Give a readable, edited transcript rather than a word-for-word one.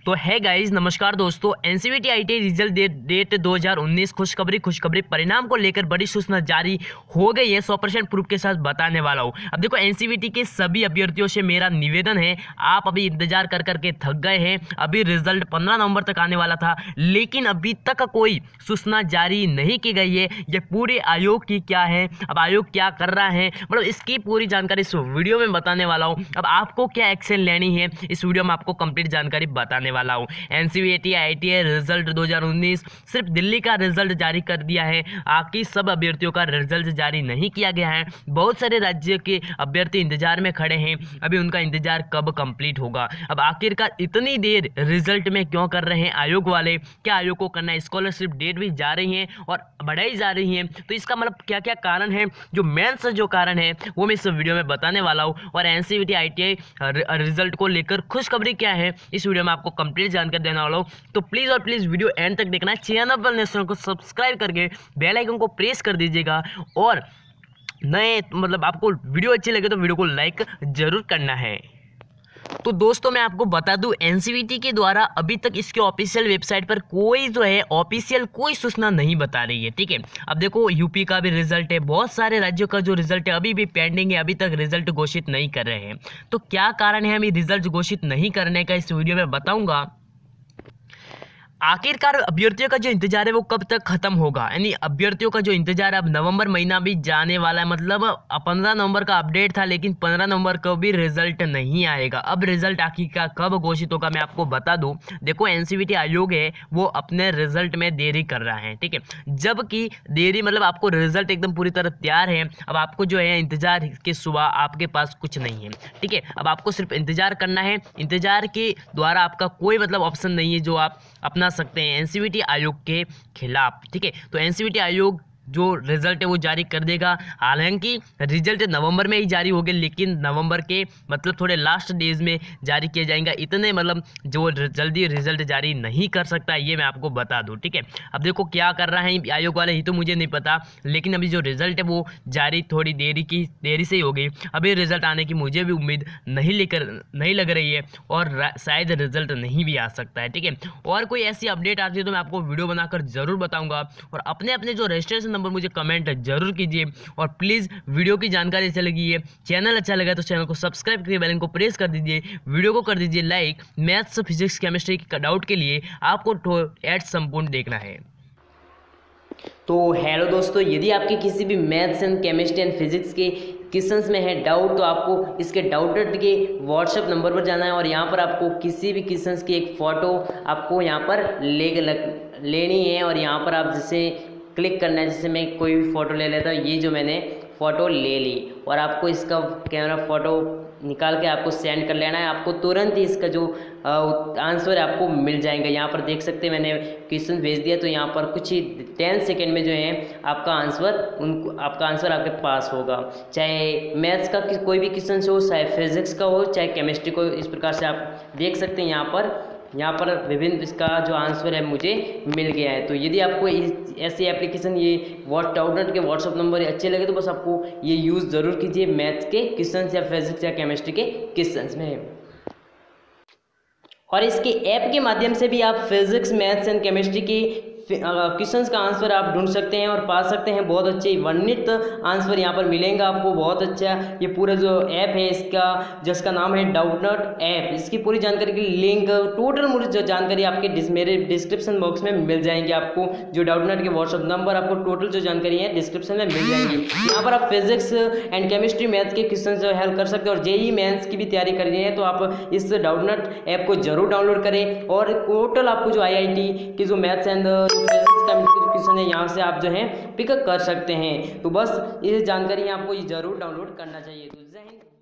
तो है गाइज, नमस्कार दोस्तों। एनसीवीटी आईटीआई रिजल्ट डेट 2019 खुशखबरी परिणाम को लेकर बड़ी सूचना जारी हो गई है। 100% प्रूफ के साथ बताने वाला हूं। अब देखो, एनसीवीटी के सभी अभ्यर्थियों से मेरा निवेदन है, आप अभी इंतजार कर करके थक गए हैं। अभी रिजल्ट 15 नवंबर तक आने वाला था, लेकिन अभी तक कोई सूचना जारी नहीं की गई है। ये पूरे आयोग की क्या है, अब आयोग क्या कर रहा है, मतलब इसकी पूरी जानकारी इस वीडियो में बताने वाला हूँ। अब आपको क्या एक्शन लेनी है, इस वीडियो में आपको कंप्लीट जानकारी बताने वाला हूँ। एनसीवीटी आईटीआई रिजल्ट 2019 सिर्फ दिल्ली का रिजल्ट जारी कर दिया है, बाकी सब अभ्यर्थियों का रिजल्ट जारी नहीं किया गया है। बहुत सारे राज्य के अभ्यर्थी इंतजार में खड़े हैं, अभी उनका इंतजार कब कंप्लीट होगा। अब आखिरकार इतनी देर रिजल्ट में क्यों कर रहे हैं आयोग वाले, क्या आयोग को करना है? स्कॉलरशिप डेट भी जा रही है और बढ़ाई जा रही है, तो इसका मतलब क्या क्या कारण है, जो मेंस जो कारण है वो मैं इस वीडियो में बताने वाला हूँ। और एनसीवीटी आईटीआई रिजल्ट को लेकर खुशखबरी क्या है, इस वीडियो में आपको कंप्लीट जानकारी देने वाला हूँ। तो प्लीज़ और प्लीज़ वीडियो एंड तक देखना है। चैनल पर नेशनल को सब्सक्राइब करके बेल आइकन को प्रेस कर दीजिएगा, और नए मतलब आपको वीडियो अच्छी लगे तो वीडियो को लाइक जरूर करना है। तो दोस्तों, मैं आपको बता दूं, एनसीवीटी के द्वारा अभी तक इसके ऑफिशियल वेबसाइट पर कोई जो है ऑफिशियल कोई सूचना नहीं बता रही है, ठीक है। अब देखो, यूपी का भी रिजल्ट है, बहुत सारे राज्यों का जो रिजल्ट है अभी भी पेंडिंग है, अभी तक रिजल्ट घोषित नहीं कर रहे हैं। तो क्या कारण है हमें रिजल्ट घोषित नहीं करने का, इस वीडियो में बताऊंगा। आखिरकार अभ्यर्थियों का जो इंतजार है वो कब तक खत्म होगा, यानी अभ्यर्थियों का जो इंतजार है, अब नवंबर महीना भी जाने वाला है। मतलब 15 नवंबर का अपडेट था, लेकिन 15 नवंबर को भी रिजल्ट नहीं आएगा। अब रिजल्ट आखिरकार कब घोषित होगा मैं आपको बता दूं। देखो, एनसीवीटी आयोग है वो अपने रिजल्ट में देरी कर रहा है, ठीक है। जबकि देरी मतलब आपको रिजल्ट एकदम पूरी तरह तैयार है, अब आपको जो है इंतजार के सिवा आपके पास कुछ नहीं है, ठीक है। अब आपको सिर्फ इंतजार करना है, इंतजार के द्वारा आपका कोई मतलब ऑप्शन नहीं है जो आप अपना सकते हैं एनसीवीटी आयोग के खिलाफ, ठीक है। तो एनसीवीटी आयोग जो रिजल्ट है वो जारी कर देगा। हालांकि रिजल्ट नवंबर में ही जारी होंगे, लेकिन नवंबर के मतलब थोड़े लास्ट डेज में जारी किया जाएगा। इतने मतलब जो जल्दी रिजल्ट जारी नहीं कर सकता, ये मैं आपको बता दूं, ठीक है। अब देखो क्या कर रहा है आयोग वाले, ही तो मुझे नहीं पता, लेकिन अभी जो रिजल्ट है वो जारी थोड़ी देरी से ही हो गई। अभी रिजल्ट आने की मुझे भी उम्मीद नहीं लग रही है, और शायद रिजल्ट नहीं भी आ सकता है, ठीक है। और कोई ऐसी अपडेट आती है तो मैं आपको वीडियो बनाकर जरूर बताऊंगा। और अपने जो रजिस्ट्रेशन नंबर मुझे कमेंट जरूर कीजिए, और प्लीज़ वीडियो की जानकारी अच्छी लगी है, चैनल अच्छा लगा तो चैनल को सब्सक्राइब करके बेल आइकन को प्रेस कर दीजिए, वीडियो को कर दीजिए लाइक। मैथ्स, फिजिक्स, केमिस्ट्री के डाउट के लिए आपको एड संपूर्ण देखना है। तो हेलो दोस्तों, यदि आपके किसी भी maths and chemistry and physics के क्वेश्चंस में है डाउट, तो आपको इसके डाउटर के व्हाट्सएप नंबर पर जाना है, और यहाँ पर आपको किसी भी क्वेश्चंस की एक फ़ोटो आपको यहाँ पर लेनी है, और यहाँ पर आप जैसे क्लिक करना है। जैसे मैं कोई भी फ़ोटो ले लेता हूँ, ये जो मैंने फ़ोटो ले ली, और आपको इसका कैमरा फ़ोटो निकाल के आपको सेंड कर लेना है। आपको तुरंत ही इसका जो आंसर है आपको मिल जाएगा। यहाँ पर देख सकते हैं मैंने क्वेश्चन भेज दिया, तो यहाँ पर कुछ ही 10 सेकेंड में जो है आपका आंसर आपके पास होगा। चाहे मैथ्स का कोई भी क्वेश्चन हो, चाहे फिजिक्स का हो, चाहे केमिस्ट्री को, इस प्रकार से आप देख सकते हैं। यहाँ पर विभिन्न इसका जो आंसर है मुझे मिल गया है। तो यदि आपको ऐसी एप्लीकेशन, ये डाउटनेट के व्हाट्सअप नंबर अच्छे लगे तो बस आपको ये यूज़ ज़रूर कीजिए मैथ्स के क्वेश्चंस या फिजिक्स या केमिस्ट्री के क्वेश्चंस में। और इसके ऐप के माध्यम से भी आप फिजिक्स, मैथ्स एंड केमिस्ट्री के क्वेश्चंस का आंसर आप ढूंढ सकते हैं और पा सकते हैं। बहुत अच्छे वर्णित आंसर यहाँ पर मिलेंगे आपको, बहुत अच्छा। ये पूरा जो ऐप है इसका, जिसका नाम है डाउटनेट ऐप, इसकी पूरी जानकारी की लिंक, टोटल मुझे जो जानकारी आपके मेरे डिस्क्रिप्शन बॉक्स में मिल जाएंगे। आपको जो डाउटनेट के व्हाट्सअप नंबर, आपको टोटल जो जानकारी है डिस्क्रिप्शन में मिल जाएंगी। यहाँ पर आप फिजिक्स एंड केमिस्ट्री, मैथ्स के क्वेश्चन जो हेल्प कर सकते हैं। और जेईई मेंस की भी तैयारी कर रही है तो आप इस डाउटनेट ऐप को जरूर डाउनलोड करें, और टोटल आपको जो IIT की जो मैथ्स एंड फिजिक्स का क्वेश्चन है यहाँ से आप जो है पिकअप कर सकते हैं। तो बस ये जानकारी आपको जरूर डाउनलोड करना चाहिए। तो जय हिंद।